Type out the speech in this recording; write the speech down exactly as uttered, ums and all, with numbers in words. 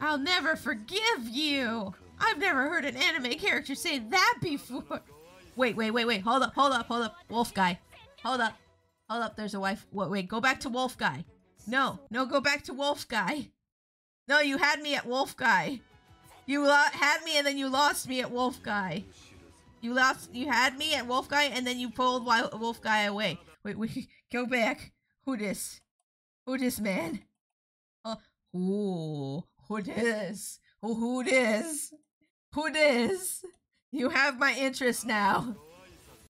I'll never forgive you. I've never heard an anime character say that before. Wait, wait, wait, wait. Hold up, hold up, hold up. Wolf guy. Hold up. Hold up, there's a wife. Wait, wait, go back to wolf guy. No, no, go back to wolf guy. No, you had me at wolf guy. You had me and then you lost me at wolf guy. You lost, you had me at wolf guy and then you pulled wolf guy away. Wait, wait, go back. Who this? Who this man? Uh, ooh, who this? Who, who this? Who this? You have my interest now.